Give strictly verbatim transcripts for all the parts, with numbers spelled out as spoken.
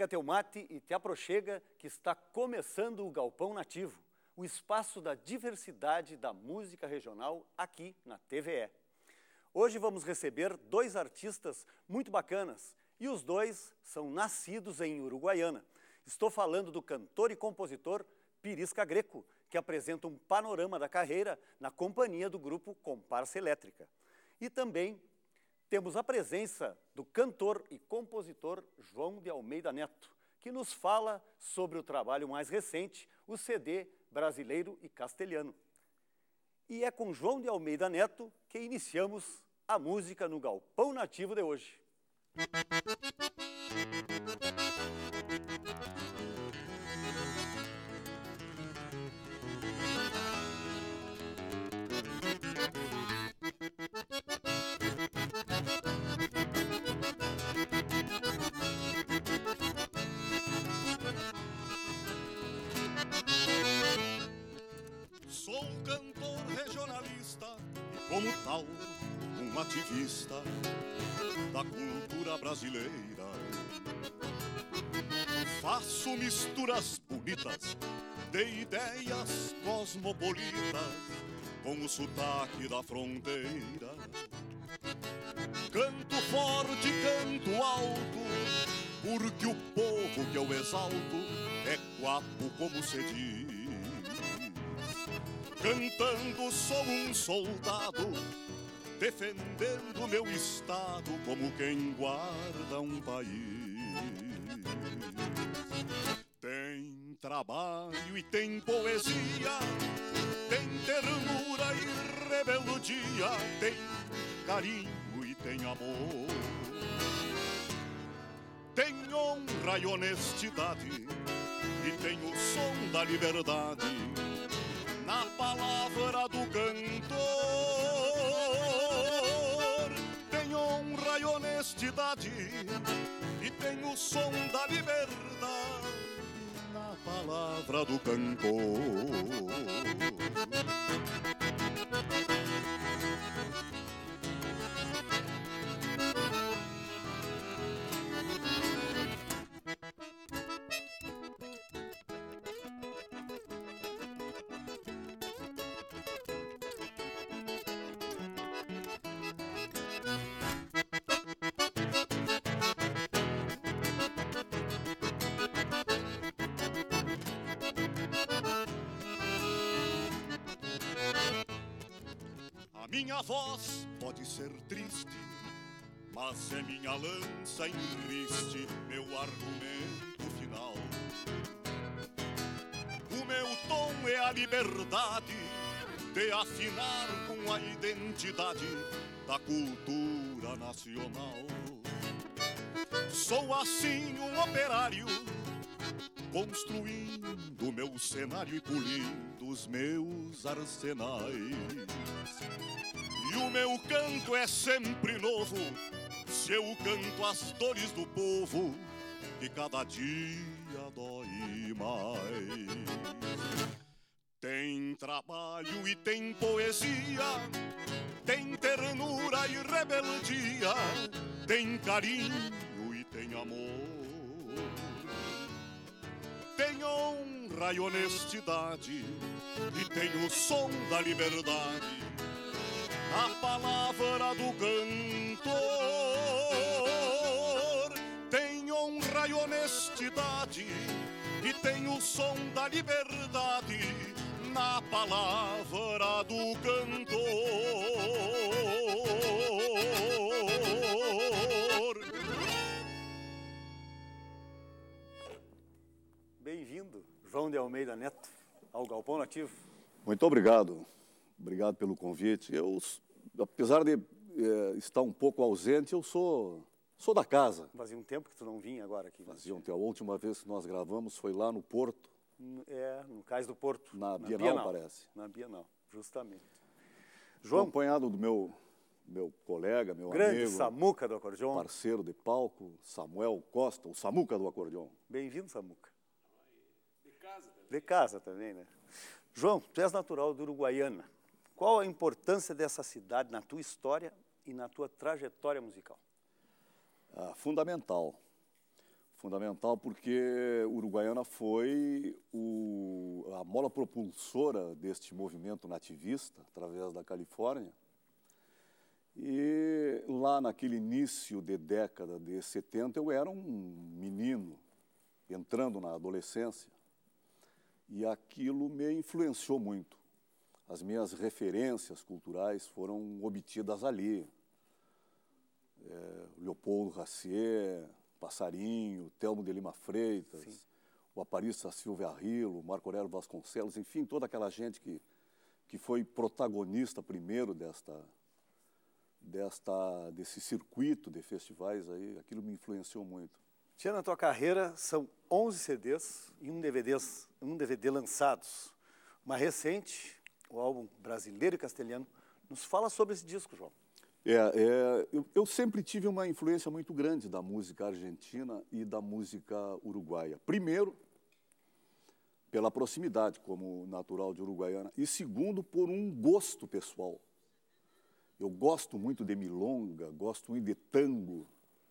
teu mate e te aproxega que está começando o Galpão Nativo, o espaço da diversidade da música regional aqui na T V E. Hoje vamos receber dois artistas muito bacanas e os dois são nascidos em Uruguaiana. Estou falando do cantor e compositor Pirisca Greco, que apresenta um panorama da carreira na companhia do grupo Comparsa Elétrica. E também temos a presença do cantor e compositor João de Almeida Neto, que nos fala sobre o trabalho mais recente, o C D Brasileiro e Castelhano. E é com João de Almeida Neto que iniciamos a música no Galpão Nativo de hoje. Sou cantor regionalista e, como tal, um ativista da cultura brasileira. Faço misturas bonitas de ideias cosmopolitas com o sotaque da fronteira. Canto forte, canto alto, porque o povo que eu exalto é guapo como se diz. Cantando sou um soldado, defendendo meu estado como quem guarda um país. Tem trabalho e tem poesia, tem ternura e rebeldia, tem carinho e tem amor, tem honra e honestidade e tem o som da liberdade na palavra do cantor. Tem honra e honestidade e tem o som da liberdade na palavra do cantor. Minha voz pode ser triste, mas é minha lança em riste, meu argumento final. O meu tom é a liberdade de afinar com a identidade da cultura nacional. Sou assim um operário, construindo meu cenário e polindo os meus arsenais. E o meu canto é sempre novo, se eu canto as dores do povo, que cada dia dói mais. Tem trabalho e tem poesia, tem ternura e rebeldia, tem carinho e tem amor, tem honra e honestidade e tem o som da liberdade, a palavra do cantor. Tem honra e honestidade e tem o som da liberdade na palavra do cantor. Bem-vindo, João de Almeida Neto, ao Galpão Nativo. Muito obrigado. Obrigado pelo convite. Eu, apesar de é, estar um pouco ausente, eu sou, sou da casa. Fazia um tempo que tu não vinha agora aqui. Fazia um tempo. A última vez que nós gravamos foi lá no Porto. É, no Cais do Porto. Na, na Bienal, Bienal, parece. Na Bienal, justamente. João, acompanhado do meu, meu colega, meu grande amigo. Samuca do acordeon. Parceiro de palco, Samuel Costa, o Samuca do acordeon. Bem-vindo, Samuca. De casa também. De casa também, né? João, tu és natural de Uruguaiana. Qual a importância dessa cidade na tua história e na tua trajetória musical? Ah, fundamental. Fundamental porque Uruguaiana foi o, a mola propulsora deste movimento nativista, através da Califórnia. E lá naquele início de década de setenta, eu era um menino, entrando na adolescência, e aquilo me influenciou muito. As minhas referências culturais foram obtidas ali. É, Leopoldo Racier, Passarinho, Telmo de Lima Freitas, Sim. o aparista Silvia Arrillo, Marco Aurélio Vasconcelos, enfim, toda aquela gente que, que foi protagonista primeiro desta, desta, desse circuito de festivais aí, aquilo me influenciou muito. Tia, na tua carreira são onze C Ds e um D V Ds, um D V D lançados. Uma recente, o álbum Brasileiro e Castelhano. Nos fala sobre esse disco, João. É, é, eu, eu sempre tive uma influência muito grande da música argentina e da música uruguaia. Primeiro, pela proximidade, como natural de Uruguaiana. E segundo, por um gosto pessoal. Eu gosto muito de milonga, gosto muito de tango.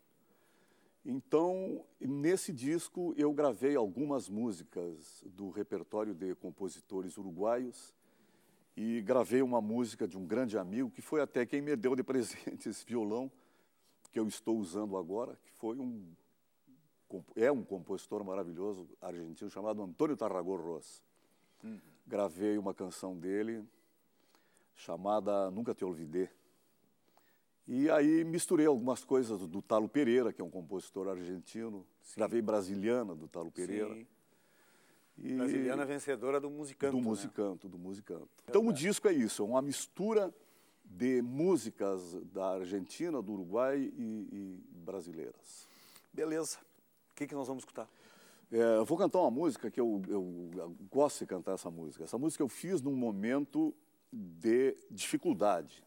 Então, nesse disco, eu gravei algumas músicas do repertório de compositores uruguaios e gravei uma música de um grande amigo, que foi até quem me deu de presente esse violão que eu estou usando agora, que foi um, é um compositor maravilhoso argentino chamado Antônio Tarragó Ross. Uhum. Gravei uma canção dele chamada Nunca Te Olvidé. E aí misturei algumas coisas do Talo Pereira, que é um compositor argentino. Sim. Gravei Brasiliana, do Talo Pereira. Sim. E Brasiliana vencedora do Musicanto. Do Musicanto, né? do Musicanto. Então o disco é isso, é uma mistura de músicas da Argentina, do Uruguai e, e brasileiras. Beleza. O que, que nós vamos escutar? É, eu vou cantar uma música que eu, eu, eu gosto de cantar essa música. Essa música eu fiz num momento de dificuldade.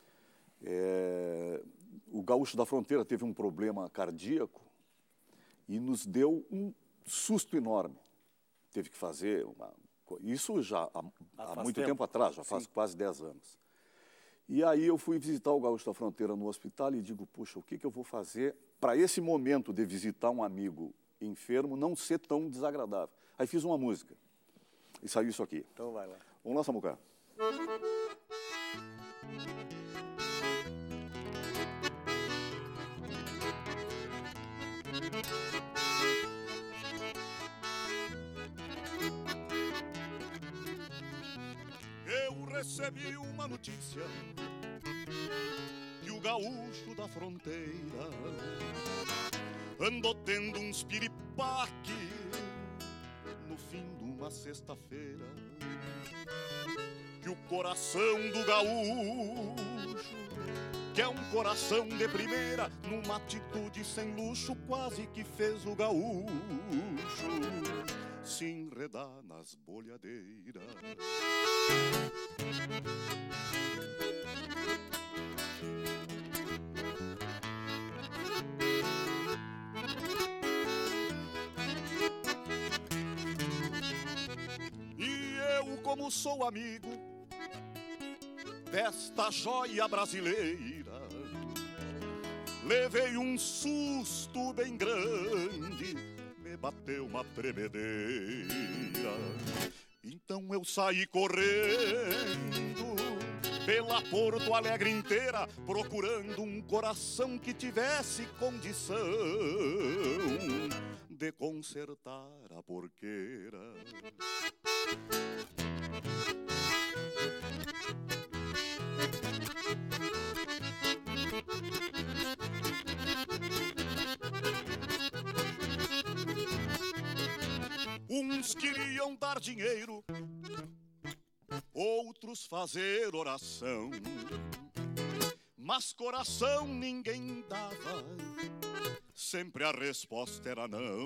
É, o Gaúcho da Fronteira teve um problema cardíaco e nos deu um susto enorme. Teve que fazer uma... Isso já há, há muito tempo, tempo atrás, já faz Sim. quase dez anos. E aí eu fui visitar o Gaúcho da Fronteira no hospital e digo, puxa, o que, que eu vou fazer para esse momento de visitar um amigo enfermo não ser tão desagradável? Aí fiz uma música e saiu isso aqui. Então vai lá. Vamos lá, Samuca. Eu recebi uma notícia que o gaúcho da fronteira andou tendo uns piripaque no fim de uma sexta-feira, que o coração do gaúcho, que é um coração de primeira, numa atitude sem luxo, quase que fez o gaúcho se enredar nas bolhadeiras. E eu, como sou amigo desta joia brasileira, levei um susto bem grande, me bateu uma tremedeira. Então eu saí correndo pela Porto Alegre inteira, procurando um coração que tivesse condição de consertar a porqueira. Uns queriam dar dinheiro, outros fazer oração, mas coração ninguém dava, sempre a resposta era não.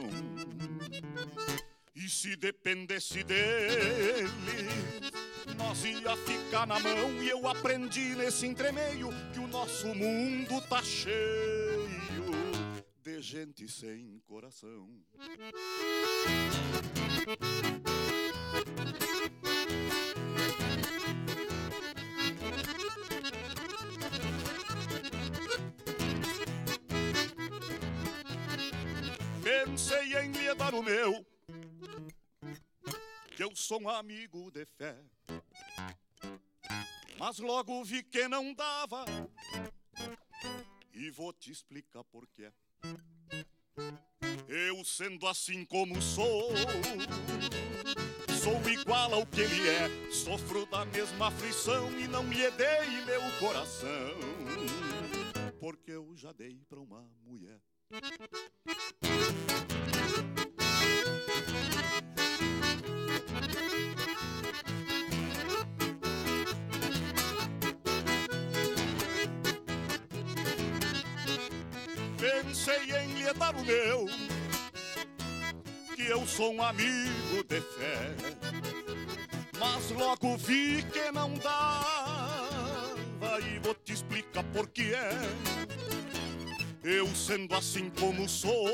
E se dependesse dele, nós ia ficar na mão. E eu aprendi nesse entremeio que o nosso mundo tá cheio de gente sem coração. Pensei em lhe dar o meu, que eu sou um amigo de fé, mas logo vi que não dava, e vou te explicar por quê. Eu sendo assim como sou, sou igual ao que ele é, sofro da mesma aflição e não lhe dei meu coração, porque eu já dei pra uma mulher. Pensei em lhe dar o meu, que eu sou um amigo de fé, mas logo vi que não dava, e vou te explicar por que é. Eu sendo assim como sou,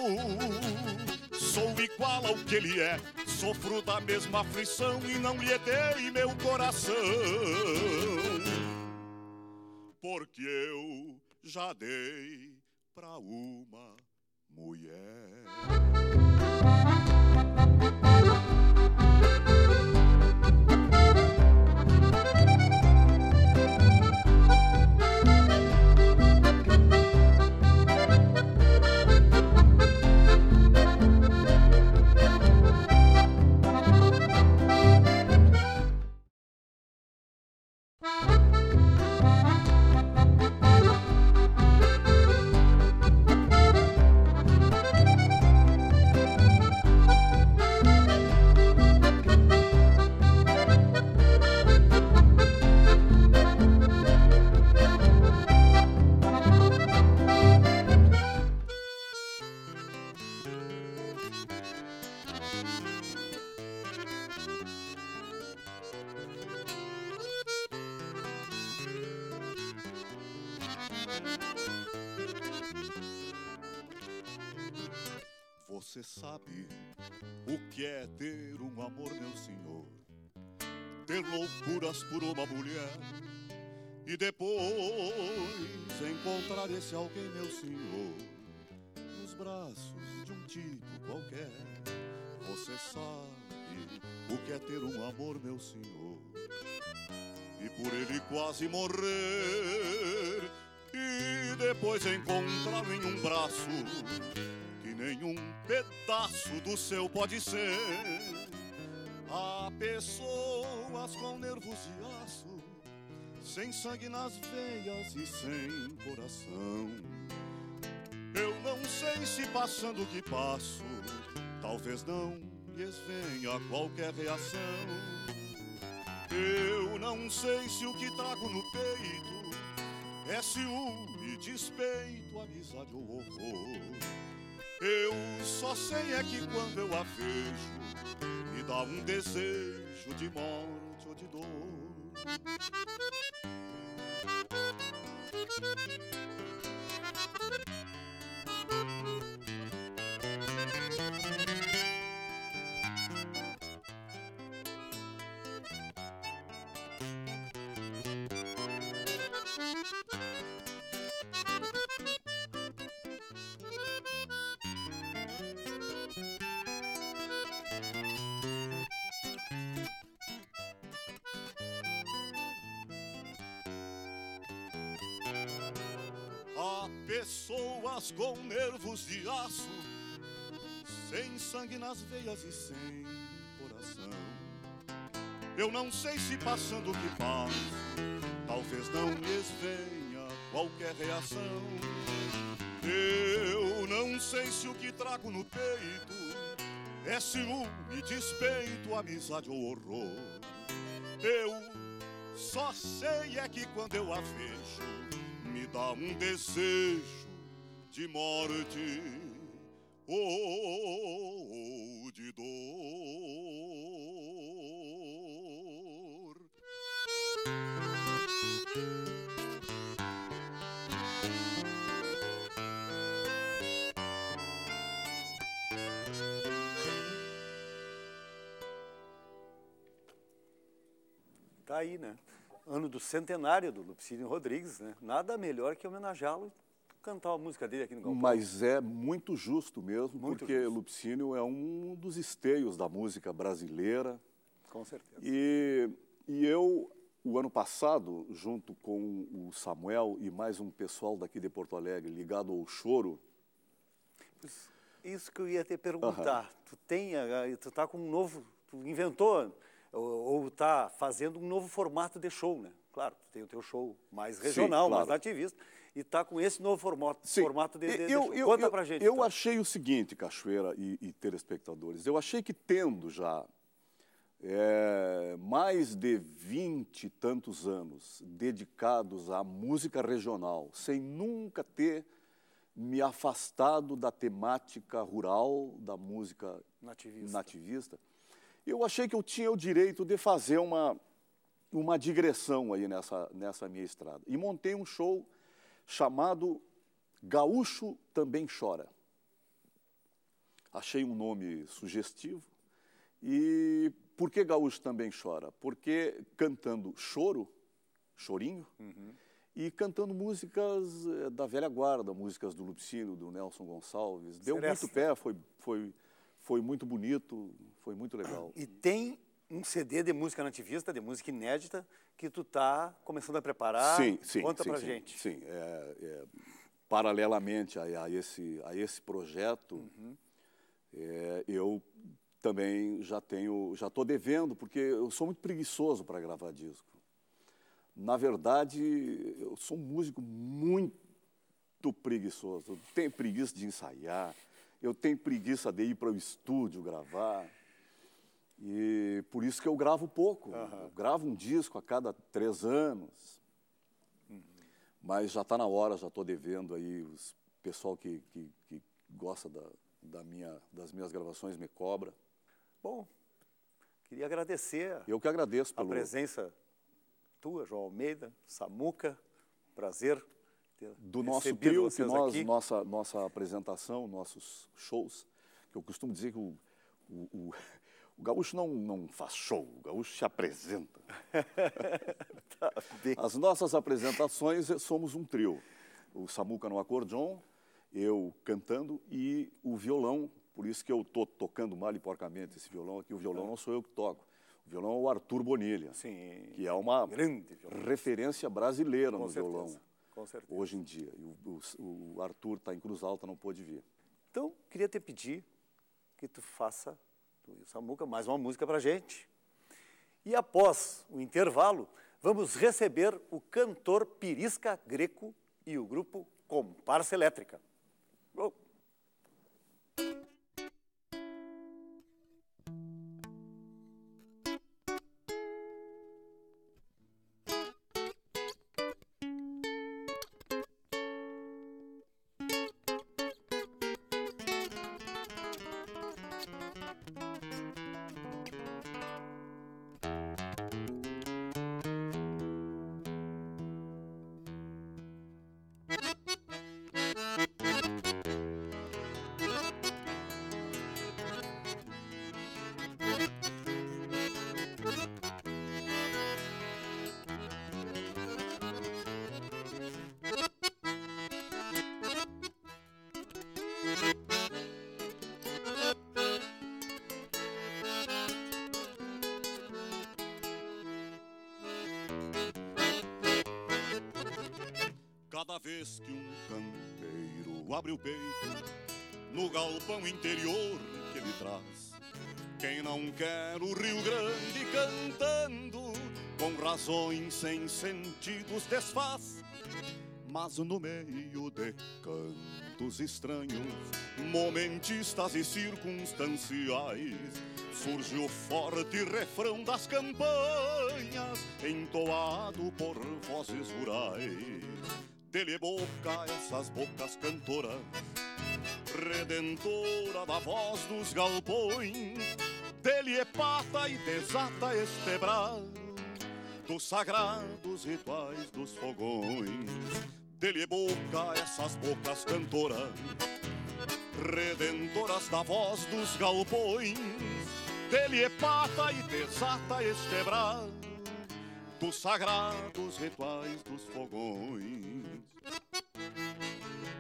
sou igual ao que ele é, sofro da mesma aflição e não lhe dei meu coração, porque eu já dei pra uma mulher. Você sabe o que é ter um amor, meu senhor? Ter loucuras por uma mulher e depois encontrar esse alguém, meu senhor, nos braços de um tipo qualquer. Você sabe o que é ter um amor, meu senhor, e por ele quase morrer e depois encontrar em um braço que nenhum pedaço do seu pode ser. Há pessoas com nervos de aço, sem sangue nas veias e sem coração. Eu não sei se passando o que passo, talvez não lhes venha qualquer reação. Eu não sei se o que trago no peito é ciúme, despeito, amizade ou horror. Eu só sei é que quando eu a vejo, me dá um desejo de morte ou de dor. Pessoas com nervos de aço, sem sangue nas veias e sem coração. Eu não sei se passando o que passo, talvez não lhes venha qualquer reação. Eu não sei se o que trago no peito é ciúme, despeito, amizade ou horror. Eu só sei é que quando eu a vejo, me dá um desejo de morte ou de dor. Tá aí, né? Ano do centenário do Lupicínio Rodrigues, né? Nada melhor que homenageá-lo cantar a música dele aqui no Galpão. Mas é muito justo mesmo, Muito porque justo. Lupicínio é um dos esteios da música brasileira. Com certeza. E, e eu, o ano passado, junto com o Samuel e mais um pessoal daqui de Porto Alegre, ligado ao choro. Isso que eu ia te perguntar. Uhum. Tu tem, tu tá com um novo, tu inventou ou está fazendo um novo formato de show, né? Claro, tu tem o teu show mais regional, Sim, claro. mais nativista, e está com esse novo formato, formato de, de, eu, de show. Eu, Conta eu, pra gente. Eu então. achei o seguinte, Cachoeira e, e telespectadores, eu achei que tendo já é, mais de vinte e tantos anos dedicados à música regional, sem nunca ter me afastado da temática rural, da música nativista, nativista eu achei que eu tinha o direito de fazer uma, uma digressão aí nessa, nessa minha estrada. E montei um show chamado Gaúcho Também Chora. Achei um nome sugestivo. E por que Gaúcho Também Chora? Porque cantando choro, chorinho, uhum. e cantando músicas da velha guarda, músicas do Lupicínio, do Nelson Gonçalves. Deu Seresta. muito pé, foi... foi Foi muito bonito, foi muito legal. E tem um C D de música nativista, de música inédita, que tu está começando a preparar. Sim, sim. Conta sim, pra sim, gente. Sim, é, é, paralelamente a, a, esse, a esse projeto, uhum. é, eu também já tenho, já estou devendo, porque eu sou muito preguiçoso para gravar disco. Na verdade, eu sou um músico muito preguiçoso. Eu tenho preguiça de ensaiar. Eu tenho preguiça de ir para o estúdio gravar, e por isso que eu gravo pouco. Uhum. Eu gravo um disco a cada três anos, uhum. mas já está na hora, já estou devendo aí, o pessoal que, que, que gosta da, da minha, das minhas gravações me cobra. Bom, queria agradecer eu que agradeço a pelo... presença tua, João Almeida, Samuca, prazer. Do nosso trio, que nós, nossa, nossa apresentação, nossos shows, que eu costumo dizer que o, o, o, o gaúcho não, não faz show, o gaúcho se apresenta. Tá As nossas apresentações somos um trio. O Samuca no acordeon, eu cantando e o violão, por isso que eu estou tocando mal e porcamente esse violão aqui, o violão não sou eu que toco. O violão é o Arthur Bonilha, Sim, que é uma grande referência brasileira Com no certeza. violão. Com certeza. Hoje em dia. E o, o, o Arthur está em Cruz Alta, não pôde vir. Então, queria te pedir que tu faça, tu e o Samuca, mais uma música para a gente. E após o intervalo, vamos receber o cantor Pirisca Greco e o grupo Comparsa Elétrica. Oh. Cada vez que um campeiro abre o peito no galpão interior que ele traz, quem não quer o Rio Grande cantando, com razões sem sentidos desfaz. Mas no meio de cantos estranhos, momentistas e circunstanciais, surge o forte refrão das campanhas, entoado por vozes rurais. Dele boca essas bocas cantoras, redentora da voz dos galpões. Dele é pata e desata este brado dos sagrados rituais dos fogões. Dele é boca essas bocas cantoras, redentoras da voz dos galpões. Dele é pata e desata este brado dos sagrados rituais dos fogões.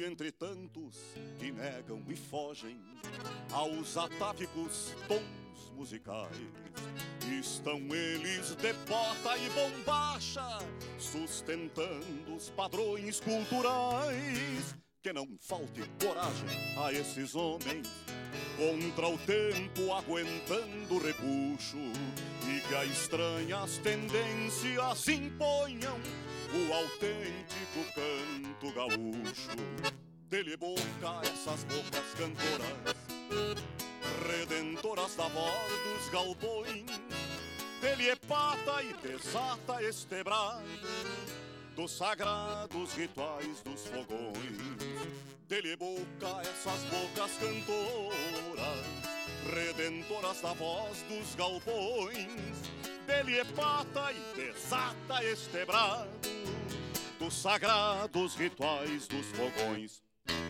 entre tantos que negam e fogem aos atávicos tons musicais, estão eles de bota e bombacha, sustentando os padrões culturais. Que não falte coragem a esses homens, contra o tempo aguentando o repuxo, e que a estranhas tendências se imponham o autêntico canto gaúcho. Dele boca essas bocas cantoras, redentoras da voz dos galpões, dele é pata e desata este brado dos sagrados rituais dos fogões. Dele boca essas bocas cantoras, redentoras da voz dos galpões, dele é pata e desata este brado dos sagrados rituais dos fogões.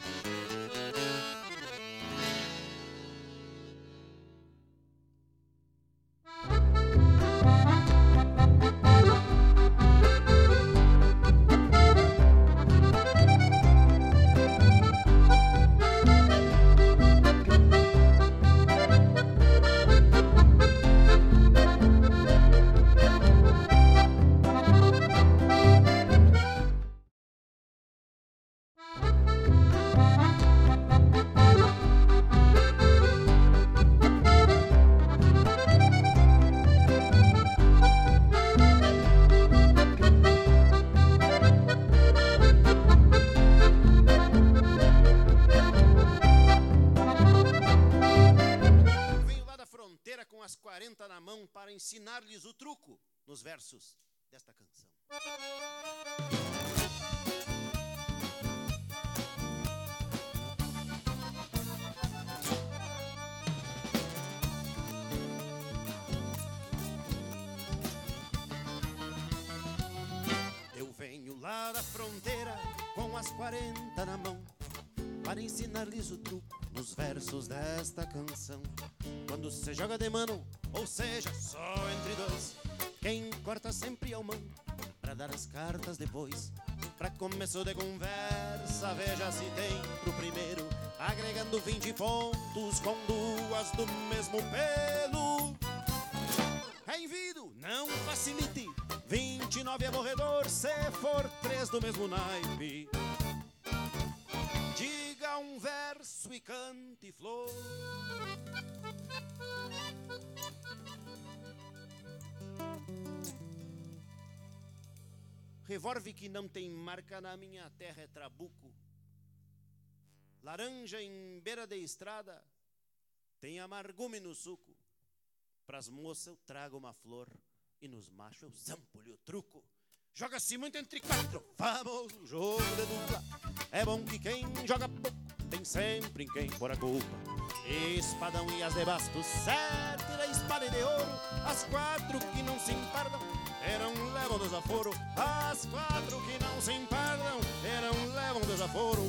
Para ensinar-lhes o truco nos versos desta canção. Eu venho lá da fronteira com as quarenta na mão para ensinar-lhes o truco nos versos desta canção. Quando se joga de mano, ou seja, só entre dois, quem corta sempre é o mão pra dar as cartas depois. Pra começo de conversa, veja se tem pro primeiro, agregando vinte pontos com duas do mesmo pelo. Envido, não facilite, vinte e nove é morredor se for três do mesmo naipe. Diga um verso e cante flor. Revólver que não tem marca na minha terra é trabuco. Laranja em beira de estrada tem amargume no suco. Pras moças eu trago uma flor e nos machos eu zampo-lhe o truco. Joga-se muito entre quatro, famoso jogo de dupla. É bom que quem joga pouco tem sempre em quem pôr a culpa. Espadão e as de bastos, sete da espada e de ouro. As quatro que não se empardam eram levam desaforo. As quatro que não se empardam eram levam desaforo.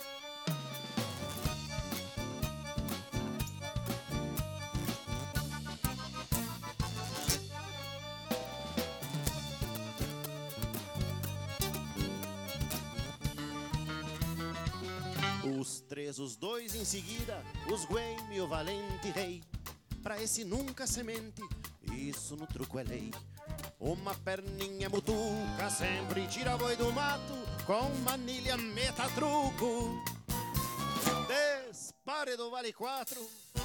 Os três, os dois em seguida, os Gueme e o valente rei. Pra esse nunca semente, isso no truco é lei. Uma perninha mutuca sempre tira boi do mato, com manilha meta truco. Desparedo vale quatro,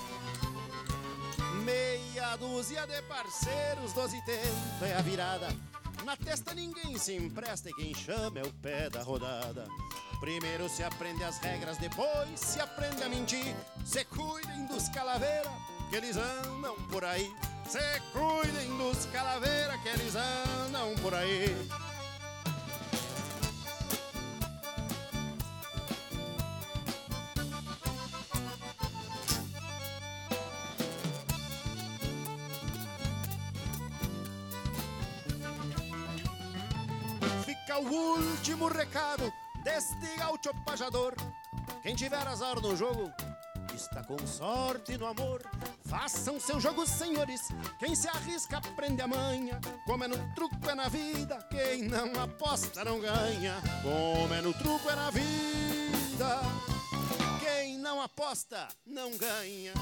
meia dúzia de parceiros, doze tempo é a virada. Na testa ninguém se empresta e quem chama é o pé da rodada. Primeiro se aprende as regras, depois se aprende a mentir. Se cuidem dos calaveiras, que eles andam por aí. Se cuidem dos calaveiras, que eles andam por aí. Fica o último recado deste gaúcho pajador. Quem tiver azar no jogo está com sorte no amor. Façam seu jogo, senhores. Quem se arrisca aprende a manha. Como é no truco é na vida, quem não aposta não ganha. Como é no truco é na vida. vida. Quem não aposta, não ganha.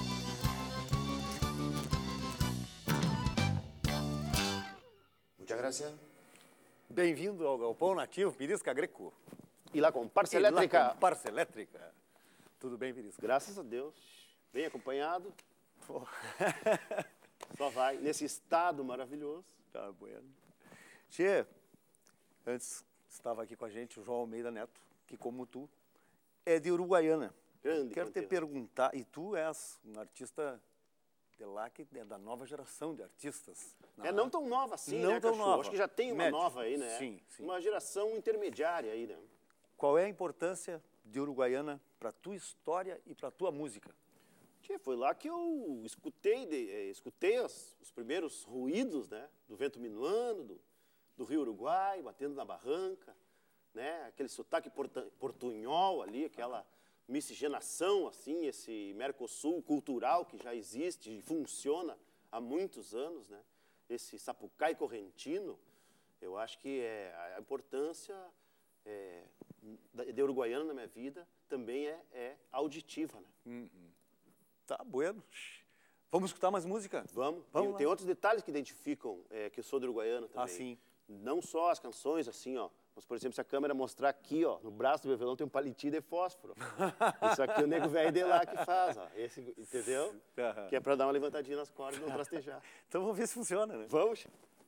Muchas gracias. Bem-vindo ao Galpão Nativo, Pirisca Greco. E lá comparsa E lá elétrica. Comparsa elétrica. Tudo bem, Pirisca? Graças a Deus. Bem acompanhado. Pô. Só vai. Nesse estado maravilhoso. Tá bueno. Tchê, antes estava aqui com a gente o João Almeida Neto, que como tu, é de Uruguaiana. Grande Quero te conteúdo. perguntar, e tu és um artista de lá, que é da nova geração de artistas. É não tão nova assim, Não né, tão Cachorro? nova. Acho que já tem uma Médio. nova aí, né? Sim, sim. Uma geração intermediária aí, né? Qual é a importância de Uruguaiana para a tua história e para a tua música? Tchê, foi lá que eu escutei, de, eh, escutei os, os primeiros ruídos, né? Do vento minuano, do, do Rio Uruguai, batendo na barranca, né? Aquele sotaque porta, portunhol ali, aquela miscigenação, assim, esse Mercosul cultural que já existe e funciona há muitos anos, né? Esse sapucai correntino, eu acho que é, a importância é, de Uruguaiana na minha vida também é, é auditiva, né? Uhum. Tá bueno. Vamos escutar mais música? Vamos. Vamos tem, lá. tem outros detalhes que identificam é, que eu sou de Uruguaiana também. Ah, sim. Não só as canções, assim, ó. Mas, por exemplo, se a câmera mostrar aqui, ó, no braço do meu violão tem um palitinho de fósforo. Isso aqui é o nego velho de lá que faz, ó. Esse, entendeu? Aham. Que é pra dar uma levantadinha nas cordas e não trastejar. Então vamos ver se funciona, né? Vamos?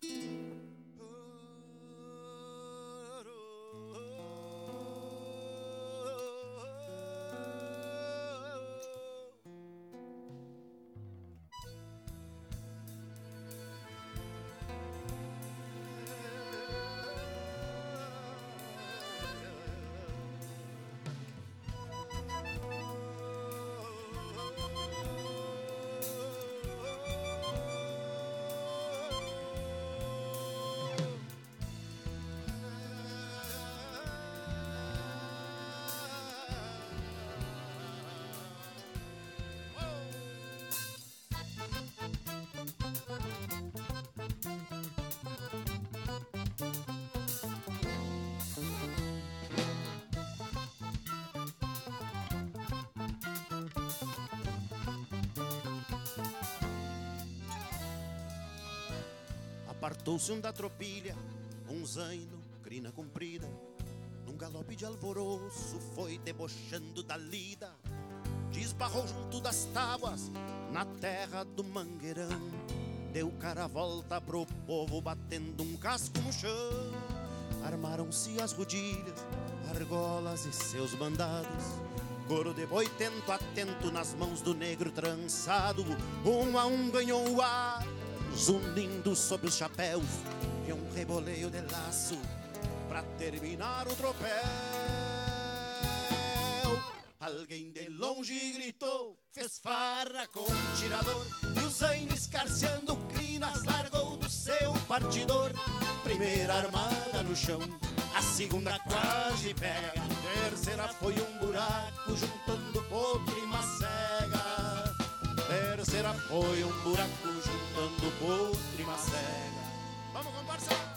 Apartou-se um da tropilha, um zaino, crina comprida. Num galope de alvoroço foi debochando da lida. Desbarrou junto das tábuas, na terra do mangueirão. Deu cara a volta pro povo, batendo um casco no chão. Armaram-se as rodilhas, argolas e seus mandados. Coro de boi tento atento nas mãos do negro trançado. Um a um ganhou o ar, zunindo sobre os chapéus, e um reboleio de laço pra terminar o tropel. Alguém de longe gritou, fez farra com o tirador, e o zaino escarceando crinas largou do seu partidor. Primeira armada no chão, a segunda quase pega, a terceira foi um buraco juntando potro e macega. Terceira foi um buraco juntando potro e macega. Vamos, comparsa!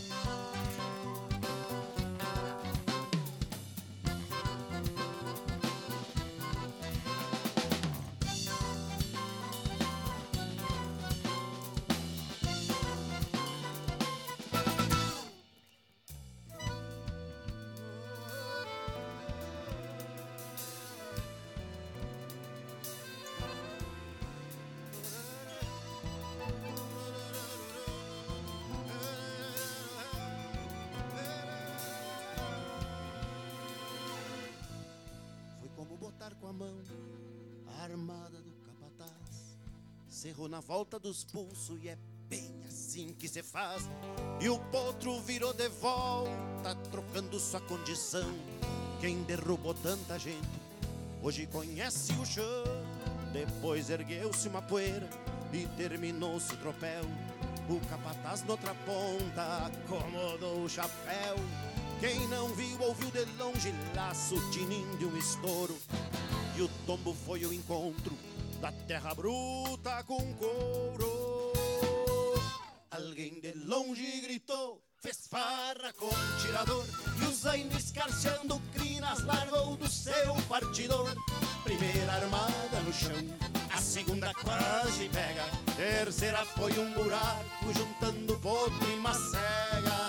Com a mão a armada do capataz, cerrou na volta dos pulsos e é bem assim que se faz. E o potro virou de volta, trocando sua condição. Quem derrubou tanta gente hoje conhece o chão. Depois ergueu-se uma poeira e terminou-se o tropel. O capataz noutra ponta acomodou o chapéu. Quem não viu, ouviu de longe laço, tinindo de um estouro. E o tombo foi o encontro da terra bruta com couro. Alguém de longe gritou, fez farra com tirador, e o zaino escarceando crinas largou do seu partidor. Primeira armada no chão, a segunda quase pega, terceira foi um buraco juntando potro e macega.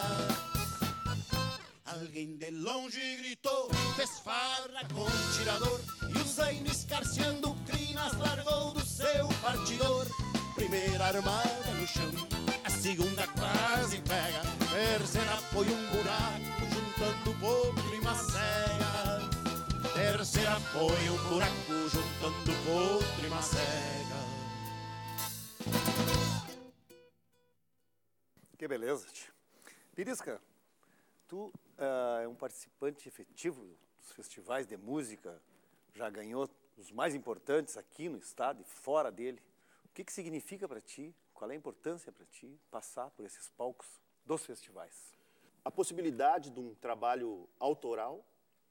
Alguém de longe gritou, fez farra com tirador, e o zaino escarceando crinas largou do seu partidor. Primeira armada no chão, a segunda quase pega, terceira foi um buraco juntando potro e macega. Terceira foi um buraco juntando potro e macega. Que beleza, tio. Pirisca, tu uh, é um participante efetivo dos festivais de música, já ganhou os mais importantes aqui no estado e fora dele. O que, que significa para ti, qual é a importância para ti passar por esses palcos dos festivais? A possibilidade de um trabalho autoral,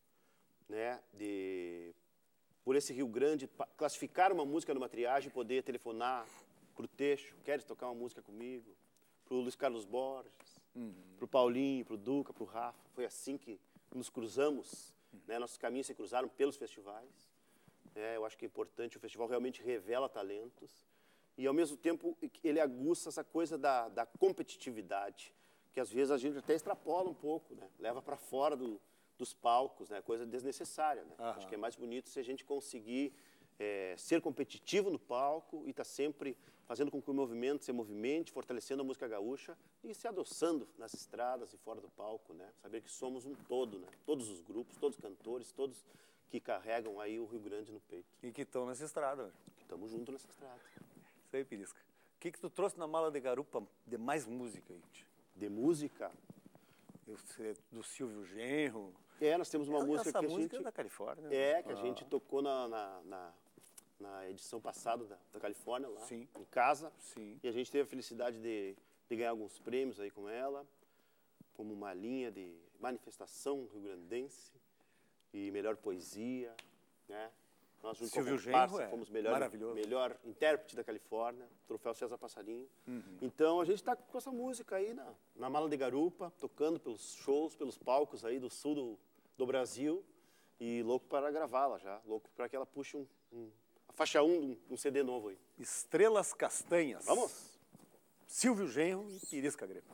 né, de, por esse Rio Grande, classificar uma música numa triagem, poder telefonar para o Teixo, queres tocar uma música comigo? Para o Luiz Carlos Borges, uhum. para o Paulinho, para o Duca, para o Rafa. Foi assim que nos cruzamos, uhum. né, nossos caminhos se cruzaram pelos festivais. É, eu acho que é importante, o festival realmente revela talentos e, ao mesmo tempo, ele aguça essa coisa da, da competitividade, que às vezes a gente até extrapola um pouco, né? Leva para fora do, dos palcos, né? Coisa desnecessária. Né? Acho que é mais bonito se a gente conseguir é, ser competitivo no palco e estar tá sempre fazendo com que o movimento se movimente, fortalecendo a música gaúcha e se adoçando nas estradas e fora do palco. Né? Saber que somos um todo, né? Todos os grupos, todos os cantores, todos que carregam aí o Rio Grande no peito. E que estão nessa estrada. Estamos juntos nessa estrada. Isso aí, Pirisca. O que, que tu trouxe na mala de garupa de mais música aí? De música? Eu sei, do Silvio Genro. É, nós temos uma Essa música que a música gente... é da Califórnia. É, que a ah. gente tocou na, na, na, na edição passada da, da Califórnia, lá, Sim. em casa. Sim. E a gente teve a felicidade de, de ganhar alguns prêmios aí com ela, como uma linha de manifestação rio-grandense e melhor poesia, né? Nós, junto Silvio com a comparsa, Genro é fomos melhor, maravilhoso. melhor intérprete da Califórnia, troféu César Passarinho. Uhum. Então, a gente está com essa música aí na, na mala de garupa, tocando pelos shows, pelos palcos aí do sul do, do Brasil e louco para gravá-la já, louco para que ela puxe um, um, a faixa um de um, um C D novo aí. Estrelas Castanhas. Vamos? Silvio Genro e Pirisca Greco.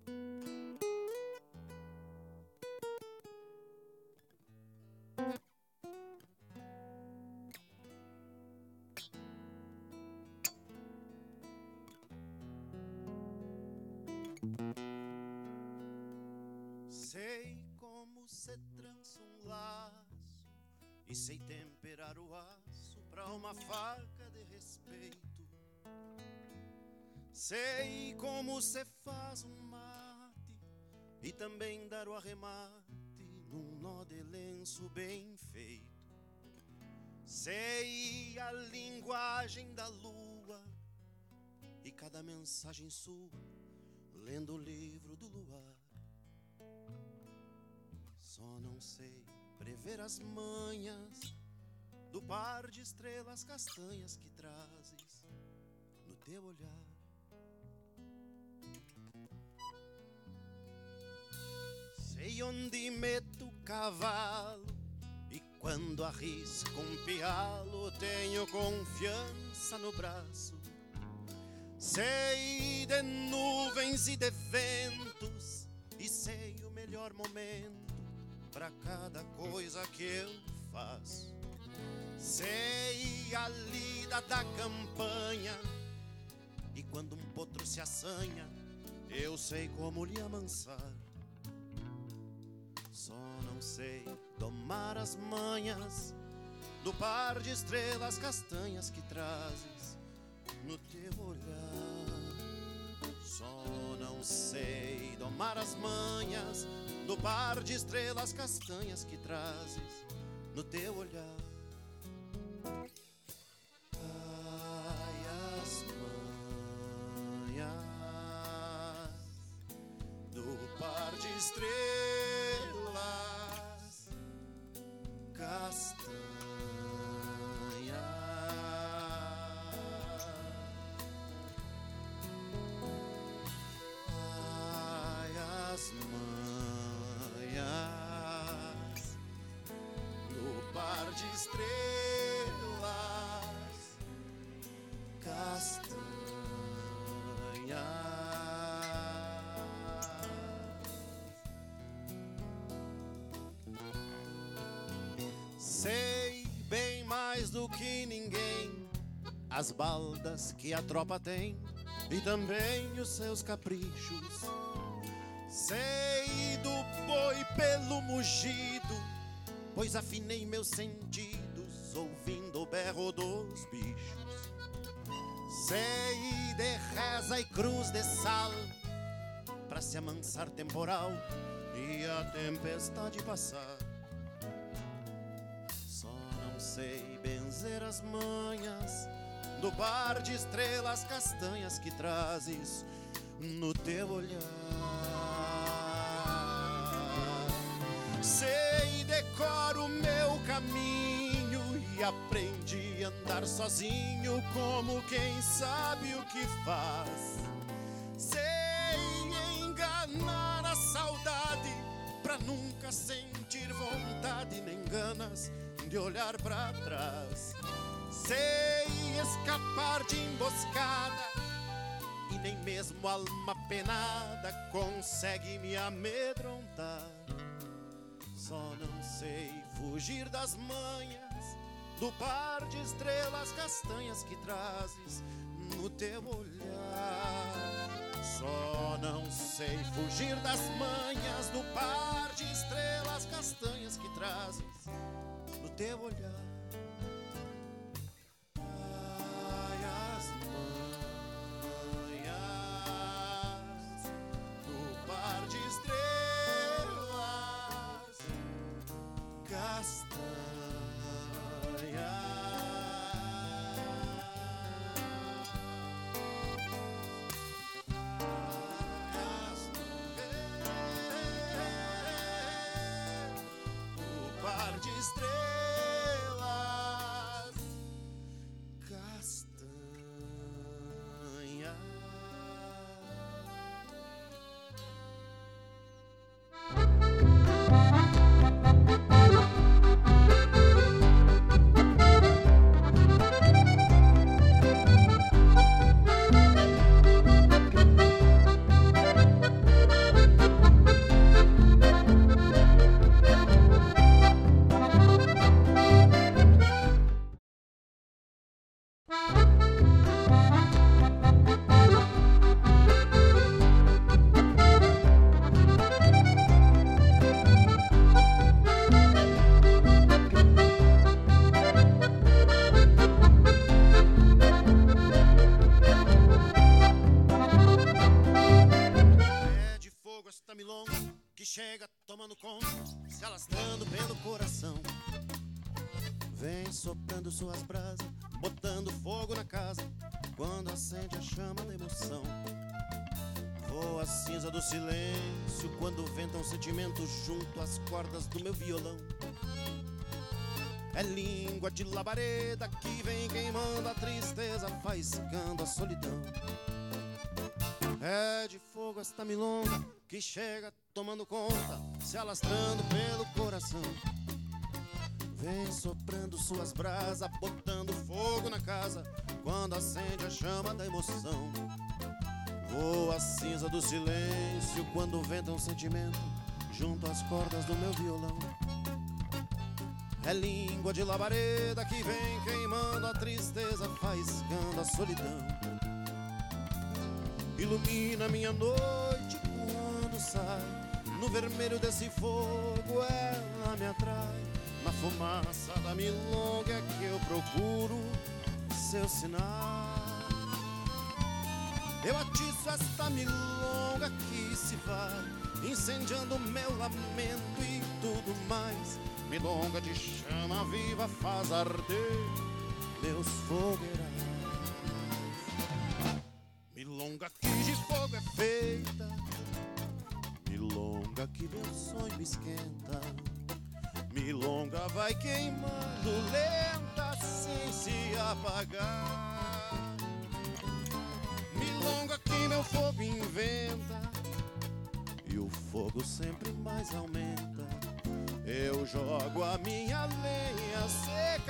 Sei como se trança um laço e sei temperar o aço pra uma faca de respeito. Sei como se faz um mate e também dar o arremate num nó de lenço bem feito. Sei a linguagem da lua e cada mensagem sua lendo o livro do luar. Só não sei prever as manhas do par de estrelas castanhas que trazes no teu olhar. Sei onde meto o cavalo e quando arrisco um pialo tenho confiança no braço. Sei de nuvens e de ventos e sei o melhor momento pra cada coisa que eu faço. Sei a lida da campanha e quando um potro se assanha eu sei como lhe amansar. Só não sei domar as manhas do par de estrelas castanhas que trazes no teu olhar. Só não sei domar as manhas do par de estrelas castanhas que trazes no teu olhar. Ai, as manhas do par de estrelas castanhas. Ai, as estrelas castanhas. Sei bem mais do que ninguém as baldas que a tropa tem e também os seus caprichos. Sei do boi pelo mugido, pois afinei meus sentidos ouvindo o berro dos bichos. Sei de reza e cruz de sal pra se amansar temporal e a tempestade passar. Só não sei benzer as manhas do par de estrelas castanhas que trazes no teu olhar. Sei, decoro o meu caminho e aprendi a andar sozinho como quem sabe o que faz. Sei enganar a saudade pra nunca sentir vontade nem ganas de olhar pra trás. Sei escapar de emboscada e nem mesmo alma penada consegue me amedrontar. Só não sei fugir das manhas do par de estrelas castanhas que trazes no teu olhar. Só não sei fugir das manhas do par de estrelas castanhas que trazes no teu olhar. Chega tomando conta, se alastrando pelo coração. Vem soprando suas brasas, botando fogo na casa, quando acende a chama da emoção. Voa a cinza do silêncio, quando venta um sentimento junto às cordas do meu violão. É língua de labareda que vem queimando a tristeza, faiscando a solidão. É de fogo esta milonga que chega tomando conta, se alastrando pelo coração. Vem soprando suas brasas, botando fogo na casa, quando acende a chama da emoção. Voa a cinza do silêncio, quando venta um sentimento junto às cordas do meu violão. É língua de labareda que vem queimando a tristeza, faiscando a solidão. Ilumina minha noite quando sai, no vermelho desse fogo ela me atrai. Na fumaça da milonga é que eu procuro seu sinal. Eu atiço esta milonga que se vai, incendiando meu lamento e tudo mais. Milonga de chama viva faz arder meus fogueirais. Milonga que de fogo é feita, milonga que meu sonho esquenta. Milonga vai queimando lenta sem se apagar. Milonga que meu fogo inventa e o fogo sempre mais aumenta. Eu jogo a minha lenha, sei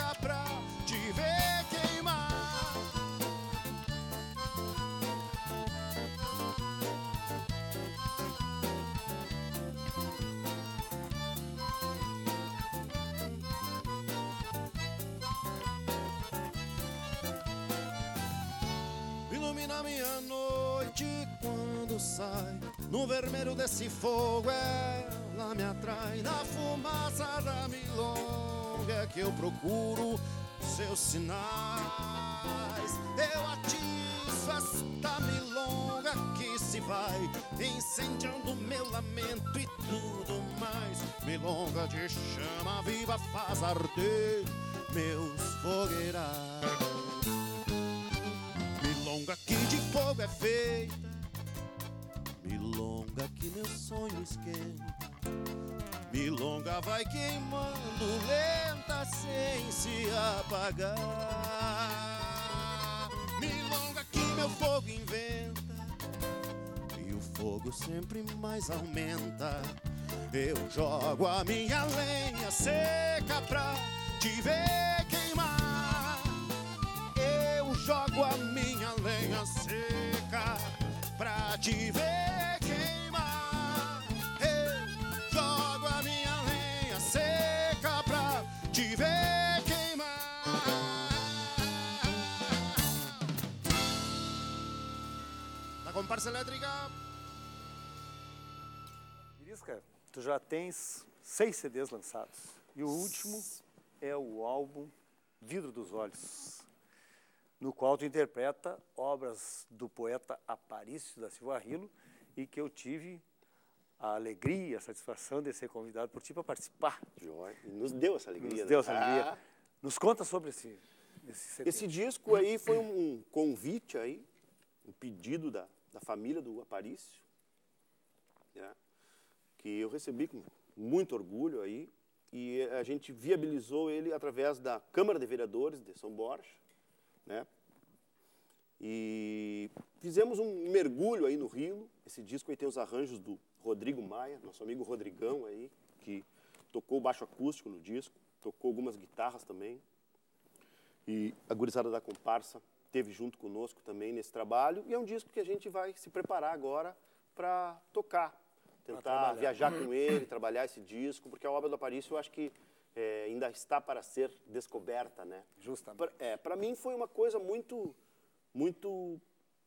na minha noite quando sai, no vermelho desse fogo ela me atrai. Na fumaça da milonga é que eu procuro seus sinais. Eu atiço esta milonga que se vai, incendiando meu lamento e tudo mais. Milonga de chama viva faz arder meus fogueirais. Milonga que de fogo é feita, milonga que meu sonho esquenta. Milonga vai queimando lenta sem se apagar. Milonga que meu fogo inventa e o fogo sempre mais aumenta. Eu jogo a minha lenha seca pra te ver queimar. Eu jogo a minha lenha seca pra te ver queimar. Eu jogo a minha lenha seca pra te ver queimar. Na comparsa elétrica. Irisca, tu já tens seis C Ds lançados. E o último é o álbum Vidro dos Olhos, no qual tu interpreta obras do poeta Aparício da Silva Rilo e que eu tive a alegria, a satisfação de ser convidado por ti para participar. Joia. E nos deu essa alegria. Nos né? deu essa alegria. Ah, Nos conta sobre esse, esse C D. esse disco aí foi um convite aí, um pedido da, da família do Aparício, né, que eu recebi com muito orgulho aí, e a gente viabilizou ele através da Câmara de Vereadores de São Borja, né? E fizemos um mergulho aí no Rilo. Esse disco aí tem os arranjos do Rodrigo Maia, nosso amigo Rodrigão aí, que tocou baixo acústico no disco, tocou algumas guitarras também. E a gurizada da comparsa esteve junto conosco também nesse trabalho. E é um disco que a gente vai se preparar agora para tocar. Tentar viajar com ele, trabalhar esse disco, porque a obra do Aparício eu acho que é, ainda está para ser descoberta, né? Justamente. Pra, é, para mim foi uma coisa muito, muito,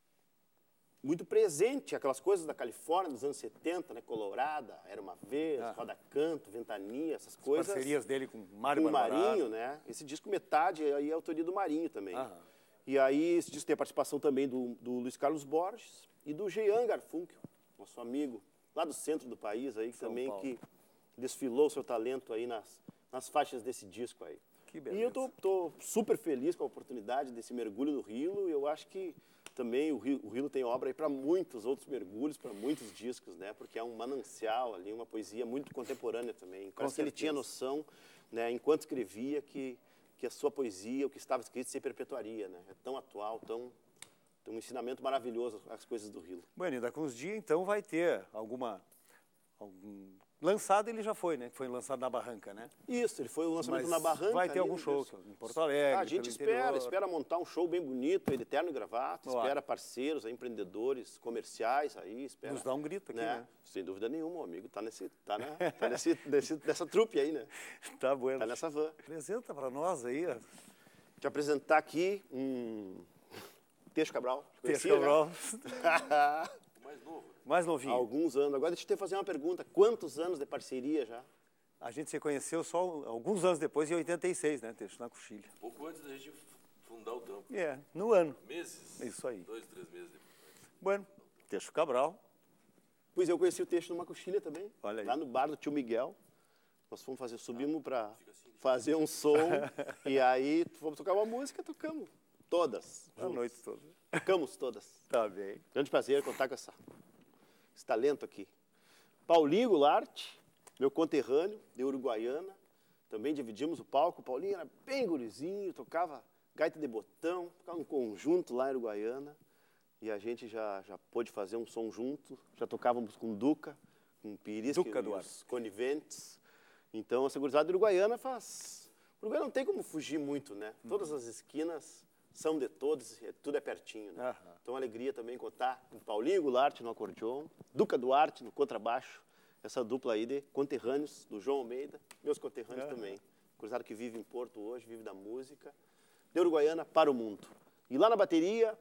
muito presente, aquelas coisas da Califórnia dos anos setenta, né? Colorada, Era Uma Vez, Ah. Roda Canto, Ventania, essas coisas. Parcerias dele com Mário Com o Barbararo. Marinho, né? Esse disco metade aí é a autoria do Marinho também. Aham. E aí esse disco tem a participação também do, do Luiz Carlos Borges e do Jean Garfunkel, nosso amigo lá do centro do país aí, que São também Paulo. que desfilou seu talento aí nas, nas faixas desse disco aí. Que E eu tô, tô super feliz com a oportunidade desse mergulho no Rilo, e eu acho que também o Rilo, o Rilo tem obra aí para muitos outros mergulhos, para muitos discos, né? Porque é um manancial ali, uma poesia muito contemporânea também. Parece que ele tinha noção, né, enquanto escrevia, que, que a sua poesia, o que estava escrito, se perpetuaria, né? É tão atual, tão... Tem um ensinamento maravilhoso as coisas do Rilo. Bueno, e daqui uns dias, então, vai ter alguma... Algum... Lançado ele já foi, né? Foi lançado na Barranca, né? Isso, ele foi o lançamento Mas na Barranca. vai ter ali, algum show isso. em Porto Alegre, Ah, a gente pelo espera, interior. espera montar um show bem bonito, aí, de terno e gravata, Boa. espera parceiros, aí, empreendedores comerciais aí, espera... Nos dá um grito aqui, né? Sem dúvida nenhuma, o amigo tá, nesse, tá, na, tá nesse, nesse, nessa trupe aí, né? Tá bueno. Tá nessa van. Apresenta para nós aí, ó. Te apresentar aqui um... Teixo Cabral. Teixo Conhecia, Cabral. né? Mais novo. Mais Há novinho. alguns anos. Agora deixa eu te fazer uma pergunta. Quantos anos de parceria já? A gente se conheceu só alguns anos depois, em oitenta e seis, né, Teixo, na Coxilha. Pouco antes da gente fundar o trampo. É, no ano. Meses. Isso aí. Dois, três meses depois. Bueno, Teixo Cabral. Pois eu conheci o Teixo numa coxilha também. Olha aí. Lá no bar do tio Miguel. Nós fomos fazer, subimos para fazer um som. E aí fomos tocar uma música, tocamos todas. A juntos. noite toda. Tocamos todas. Tá bem. Grande prazer contar com essa, esse talento aqui. Paulinho Goulart, meu conterrâneo de Uruguaiana. Também dividimos o palco. O Paulinho era bem gurizinho, tocava gaita de botão, tocava um conjunto lá em Uruguaiana. E a gente já, já pôde fazer um som junto. Já tocávamos com Duca, com Pirisca Duca e Duarte. os Coniventes. Então, a seguridade uruguaiana faz... O Uruguai não tem como fugir muito, né? Todas as esquinas são de todos, e tudo é pertinho, né? Aham. Então, alegria também contar com Paulinho Goulart no acordeon, Duca Duarte no contrabaixo, essa dupla aí de conterrâneos do João Almeida, meus conterrâneos Aham. também. Cruzado que vive em Porto hoje, vive da música, de Uruguaiana para o mundo. E lá na bateria,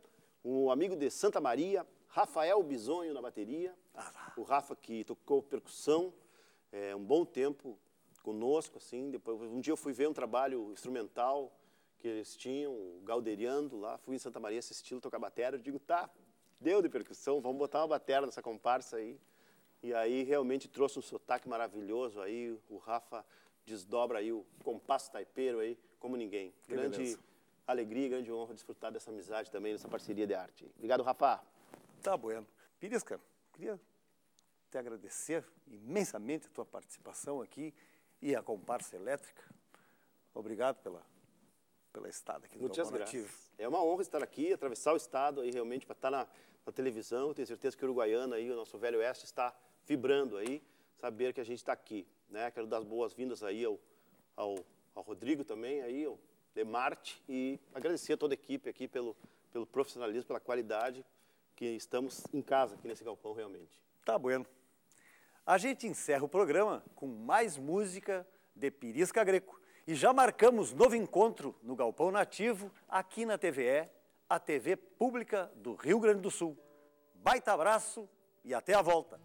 um amigo de Santa Maria, Rafael Bisonho na bateria, o Rafa que tocou percussão é, um bom tempo conosco, assim, depois um dia eu fui ver um trabalho instrumental que eles tinham, o Galderiando lá, fui em Santa Maria assistir tocar bateria, eu digo, tá, deu de percussão, vamos botar uma bateria nessa comparsa aí. E aí realmente trouxe um sotaque maravilhoso aí, o Rafa desdobra aí o compasso taipeiro aí como ninguém. Que grande beleza. alegria, grande honra desfrutar dessa amizade também, dessa parceria de arte. Obrigado, Rafa. Tá bueno. Pirisca, queria te agradecer imensamente a tua participação aqui e a comparsa elétrica. Obrigado pela, pela estada aqui no Muitas Galpão Nativo. graças. É uma honra estar aqui, atravessar o estado aí realmente para estar na, na televisão. Eu tenho certeza que o Uruguaiana aí, o nosso Velho Oeste está vibrando aí, saber que a gente está aqui, né? Quero dar as boas-vindas aí ao, ao, ao Rodrigo também, aí, ao Demarte, e agradecer a toda a equipe aqui pelo, pelo profissionalismo, pela qualidade, que estamos em casa aqui nesse galpão realmente. Tá bueno. A gente encerra o programa com mais música de Pirisca Greco. E já marcamos novo encontro no Galpão Nativo, aqui na T V E, a T V pública do Rio Grande do Sul. Baita abraço e até a volta.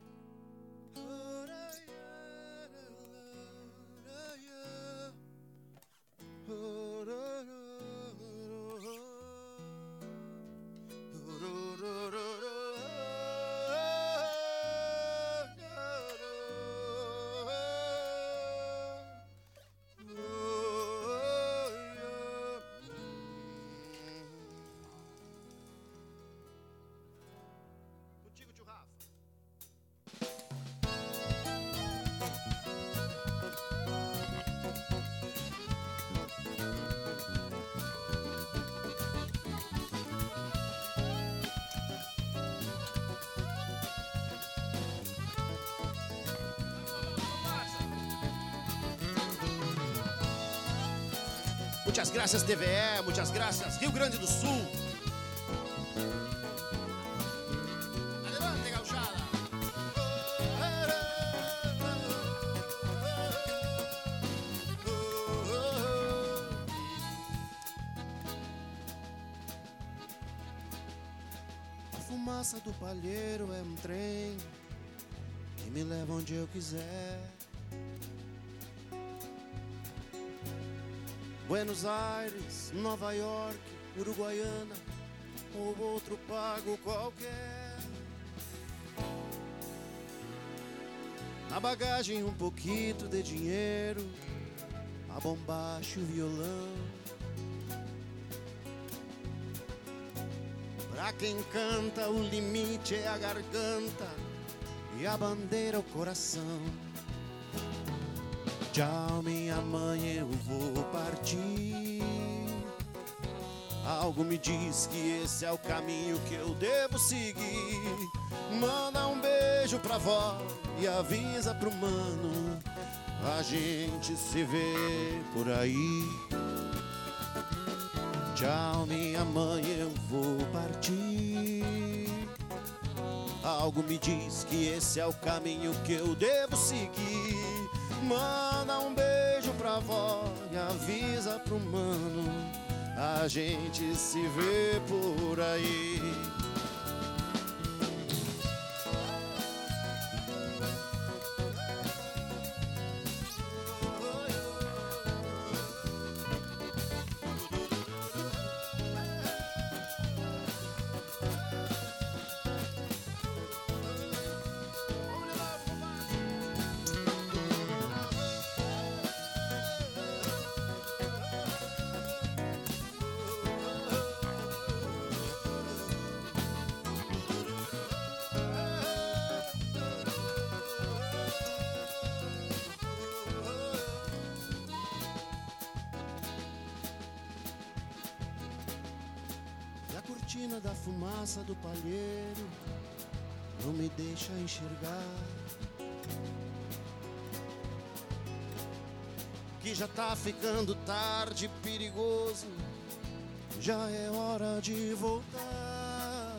Contigo, tio Rafa. Muitas graças, T V E, muitas graças, Rio Grande do Sul. Adelante, gauchada. A fumaça do palheiro é um trem que me leva onde eu quiser. Buenos Aires, Nova York, Uruguaiana ou outro pago qualquer. Na bagagem um pouquinho de dinheiro, a bombacha e o violão. Pra quem canta o limite é a garganta e a bandeira o coração. Tchau, minha mãe, eu vou partir. Algo me diz que esse é o caminho que eu devo seguir. Manda um beijo pra avó e avisa pro mano, a gente se vê por aí. Tchau, minha mãe, eu vou partir. Algo me diz que esse é o caminho que eu devo seguir. Manda um beijo pra avó e avisa pro mano, a gente se vê por aí. A cortina da fumaça do palheiro não me deixa enxergar que já tá ficando tarde, perigoso, já é hora de voltar.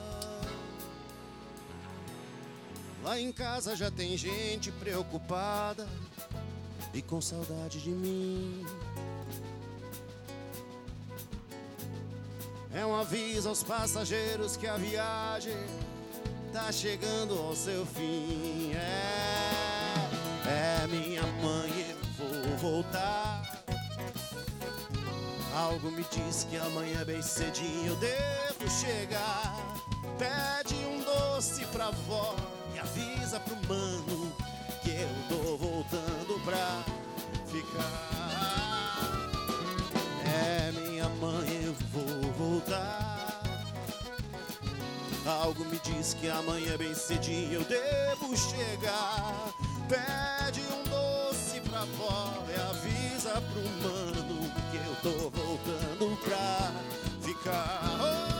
Lá em casa já tem gente preocupada e com saudade de mim. é um aviso aos passageiros que a viagem tá chegando ao seu fim. É, é minha mãe, eu vou voltar. Algo me diz que amanhã bem cedinho eu devo chegar. Pede um doce pra avó e avisa pro mano que eu tô voltando pra ficar. É minha mãe, eu vou voltar. Algo me diz que amanhã bem cedinho eu devo chegar. Pede um doce pra avó e avisa pro mano que eu tô voltando pra ficar. Oh!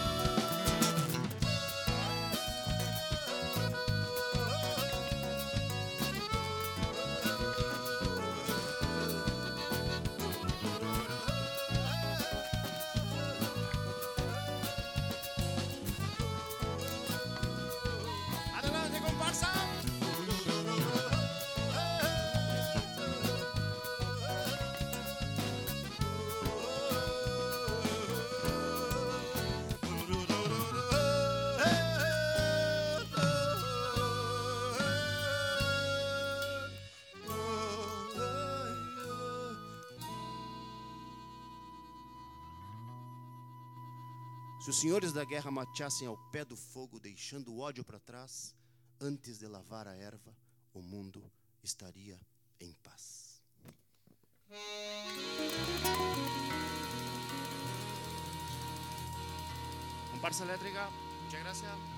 Adelante, comparsa! Se os senhores da guerra mateassem ao pé do fogo, deixando o ódio para trás, antes de lavar a erva, o mundo estaria em paz. Comparsa elétrica, muchas gracias.